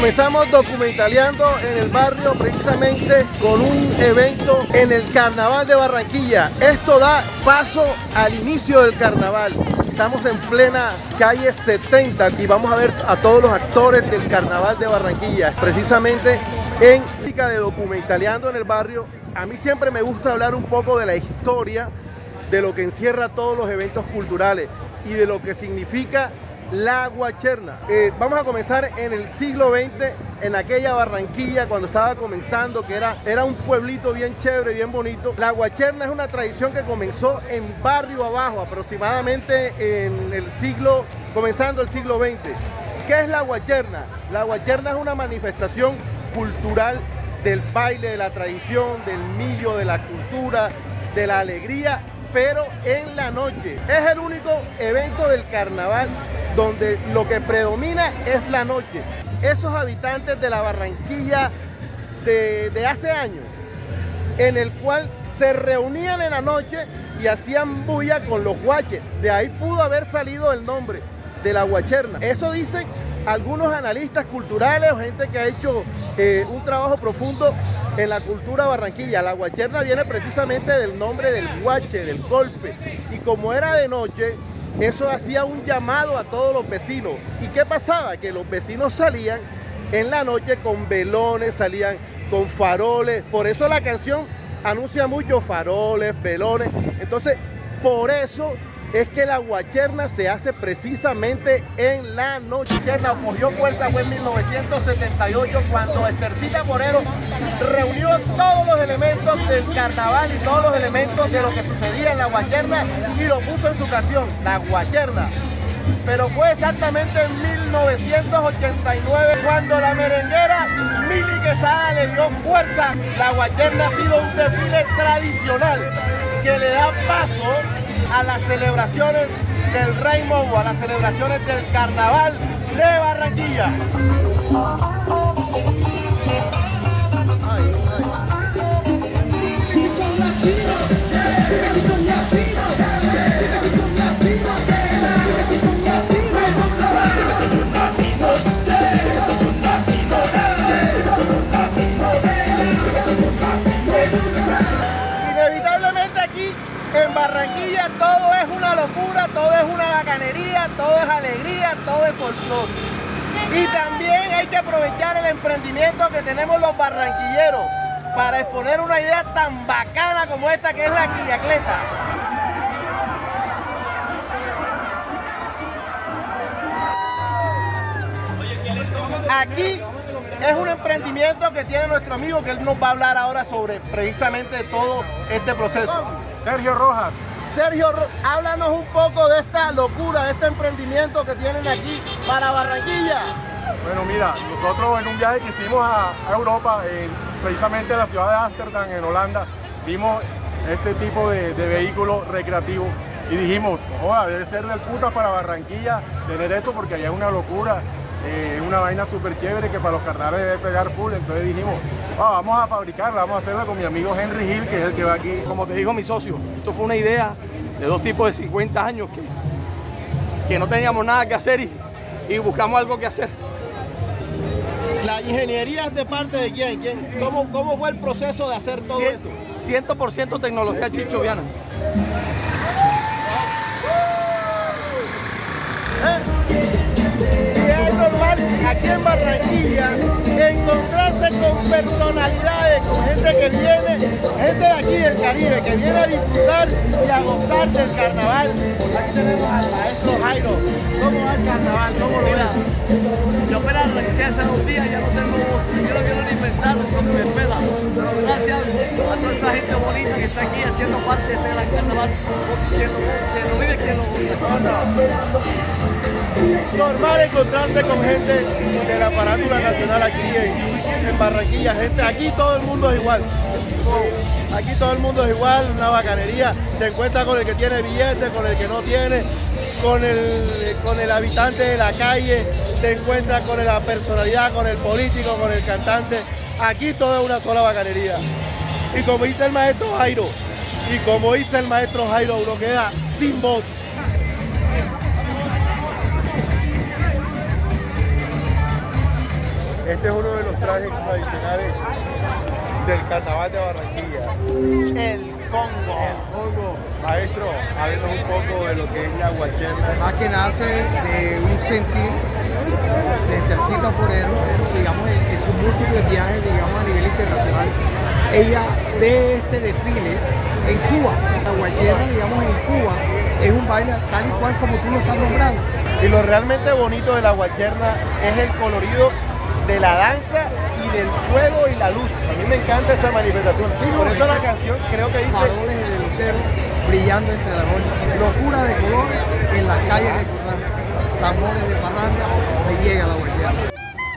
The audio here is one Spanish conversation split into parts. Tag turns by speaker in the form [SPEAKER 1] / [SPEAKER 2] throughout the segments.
[SPEAKER 1] Comenzamos documentaleando en el barrio precisamente con un evento en el Carnaval de Barranquilla. Esto da paso al inicio del carnaval. Estamos en plena calle 70 y vamos a ver a todos los actores del Carnaval de Barranquilla. Precisamente en música de documentaleando en el barrio, a mí siempre me gusta hablar un poco de la historia, de lo que encierra todos los eventos culturales y de lo que significa la guacherna. Vamos a comenzar en el siglo XX, en aquella Barranquilla cuando estaba comenzando, que era un pueblito bien chévere, bien bonito. La guacherna es una tradición que comenzó en barrio abajo, aproximadamente comenzando el siglo XX. ¿Qué es la guacherna? La guacherna es una manifestación cultural del baile, de la tradición, del millo, de la cultura, de la alegría, pero en la noche. Es el único evento del carnaval donde lo que predomina es la noche. Esos habitantes de la Barranquilla de hace años, en el cual se reunían en la noche y hacían bulla con los guaches. De ahí pudo haber salido el nombre de la guacherna. Eso dicen algunos analistas culturales o gente que ha hecho un trabajo profundo en la cultura barranquilla. La guacherna viene precisamente del nombre del guache, del golpe. Y como era de noche, eso hacía un llamado a todos los vecinos. ¿Y qué pasaba? Que los vecinos salían en la noche con velones, salían con faroles. Por eso la canción anuncia mucho faroles, velones. Entonces, por eso es que la guacherna se hace precisamente en la noche. La guacherna cogió fuerza fue en 1978 cuando Estercita Moreno reunió todos los elementos del carnaval y todos los elementos de lo que sucedía en la guacherna y lo puso en su canción, La Guacherna. Pero fue exactamente en 1989 cuando la merenguera Mili Quesada le dio fuerza. La guacherna ha sido un desfile tradicional que le da paso a las celebraciones del Rey Momo, a las celebraciones del Carnaval de Barranquilla. Inevitablemente aquí en Barranquilla todo es una locura, todo es una bacanería, todo es alegría, todo es folclore. Y también hay que aprovechar el emprendimiento que tenemos los barranquilleros para exponer una idea tan bacana como esta que es la quillacleta. Aquí es un emprendimiento que tiene nuestro amigo, que él nos va a hablar ahora sobre precisamente todo este proceso.
[SPEAKER 2] Sergio Rojas.
[SPEAKER 1] Sergio, háblanos un poco de esta locura, de este emprendimiento que tienen aquí para Barranquilla.
[SPEAKER 2] Bueno, mira, nosotros en un viaje que hicimos a Europa, precisamente en la ciudad de Ámsterdam, en Holanda, vimos este tipo de vehículo recreativo y dijimos, joda, debe ser del puta para Barranquilla tener esto porque allá es una locura. Es una vaina súper chévere que para los carnavales debe pegar full. Entonces dijimos, vamos a fabricarla, vamos a hacerla con mi amigo Henry Hill, que es el que va aquí.
[SPEAKER 3] Como te dijo mi socio, esto fue una idea de dos tipos de 50 años que no teníamos nada que hacer y buscamos algo que hacer.
[SPEAKER 1] ¿La ingeniería es de parte de quién? ¿Cómo fue el proceso de hacer todo esto?
[SPEAKER 3] 100% tecnología chichoviana.
[SPEAKER 1] Aquí en Barranquilla, encontrarse con personalidades, con gente que viene, gente de aquí del Caribe, que viene a disfrutar y a gozar del carnaval. Aquí tenemos al maestro Jairo. ¿Cómo va el carnaval? ¿Cómo lo ves?
[SPEAKER 4] Yo apenas regresé hace 2 días, ya no tengo voz, yo no quiero ni pensar lo que me espera. Pero gracias a toda esa gente bonita que está aquí haciendo parte de este gran carnaval, que lo vive, que lo disfruta.
[SPEAKER 1] Normal encontrarse con gente de la farándula nacional aquí en Barranquilla. Aquí todo el mundo es igual. Aquí todo el mundo es igual, una bacanería. Se encuentra con el que tiene billetes, con el que no tiene, con el habitante de la calle, se encuentra con la personalidad, con el político, con el cantante. Aquí todo es una sola bacanería. Y como dice el maestro Jairo, uno queda sin voz. Este es uno de los trajes tradicionales del Carnaval de Barranquilla. El Congo. Maestro, háblenos un poco de lo que es la guacherna.
[SPEAKER 5] Más que nace de un sentir de Tercita Forero, digamos, en sus múltiples viajes, digamos, a nivel internacional. Ella ve este desfile en Cuba. La guacherna, digamos, en Cuba es un baile tal y cual como tú lo estás nombrando.
[SPEAKER 1] Y lo realmente bonito de la guacherna es el colorido de la danza y del fuego y la luz. A mí me encanta esa manifestación. Sí, por eso la canción creo que dice...
[SPEAKER 5] Faroles de lucero brillando entre la noche. Locura de colores en las calles de Currán. Tambores de parranda, ahí llega la guacherna.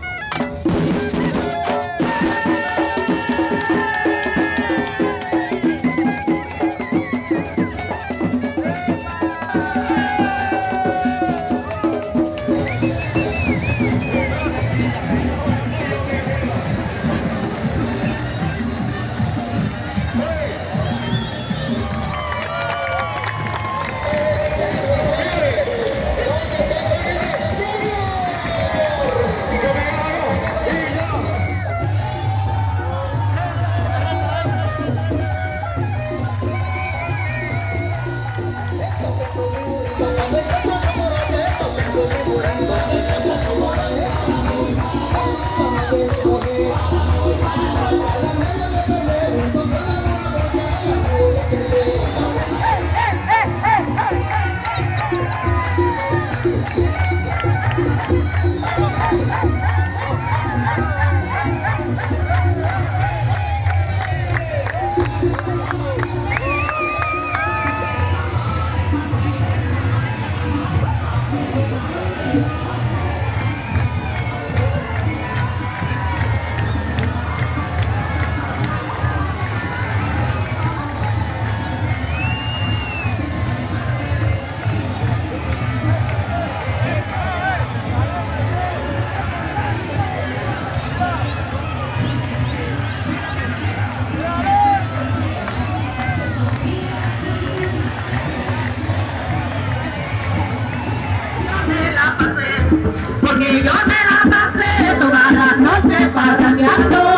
[SPEAKER 6] Porque yo me la pasé toda la noche parrandeando.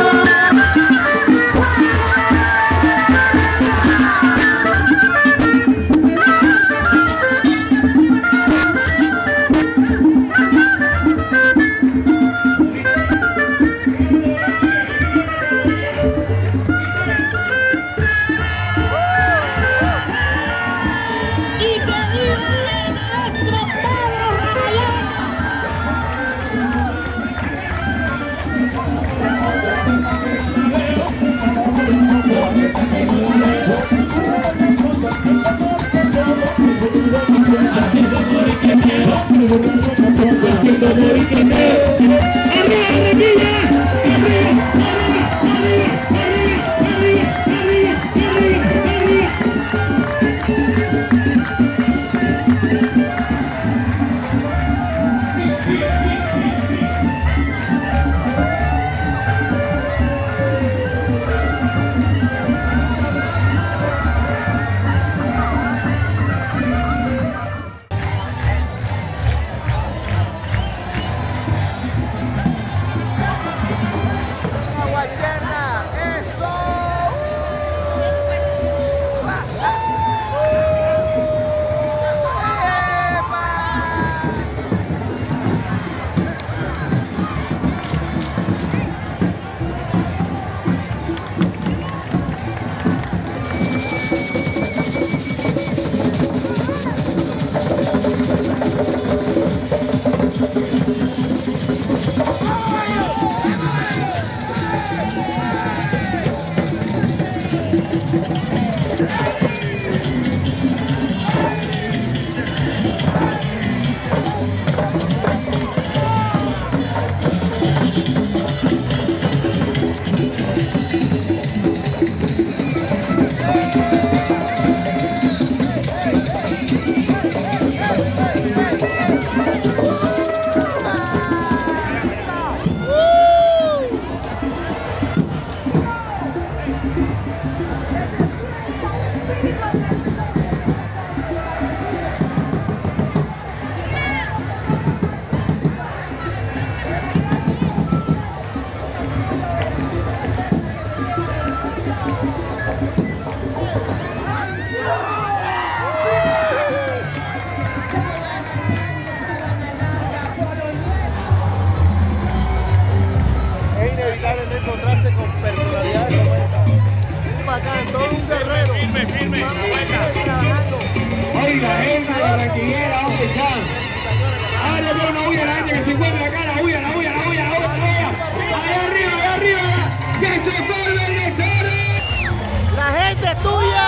[SPEAKER 7] mire la gente que se encuentra acá, la bulla. Allá arriba, ya se fue el Bernasero.
[SPEAKER 1] La gente es tuya.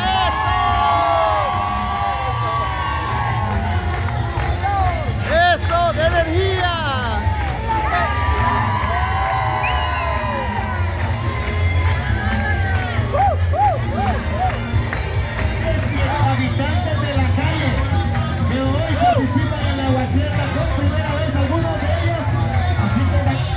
[SPEAKER 1] Eso, de energía.
[SPEAKER 7] Habitantes de la calle que hoy participan en la guacheta por primera vez, algunos de ellos, así que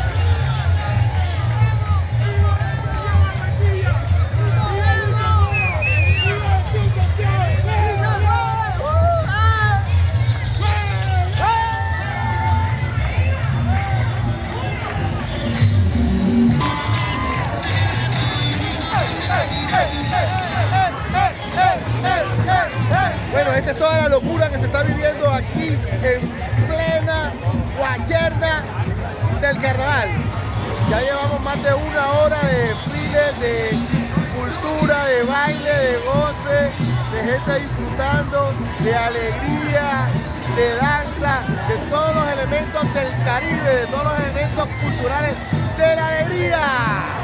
[SPEAKER 1] Bueno, esta es toda la locura que se está viviendo aquí en plena Guayerna del Carnaval. Ya llevamos más de 1 hora de desfile, de cultura, de baile, de goce, de gente disfrutando, de alegría, de danza, de todos los elementos del Caribe, de todos los elementos culturales de la alegría.